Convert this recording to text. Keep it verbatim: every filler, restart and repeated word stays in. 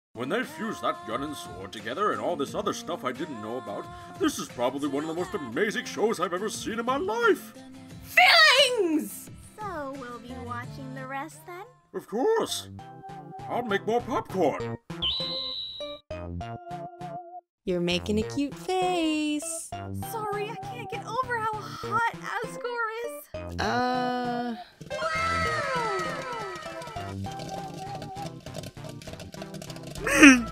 When they fused that gun and sword together and all this other stuff I didn't know about, this is probably one of the most amazing shows I've ever seen in my life! Feelings! So, we'll be watching the rest then? Of course! I'll make more popcorn! You're making a cute face. Sorry, I can't get over how hot Asgore is. Uh... Wow!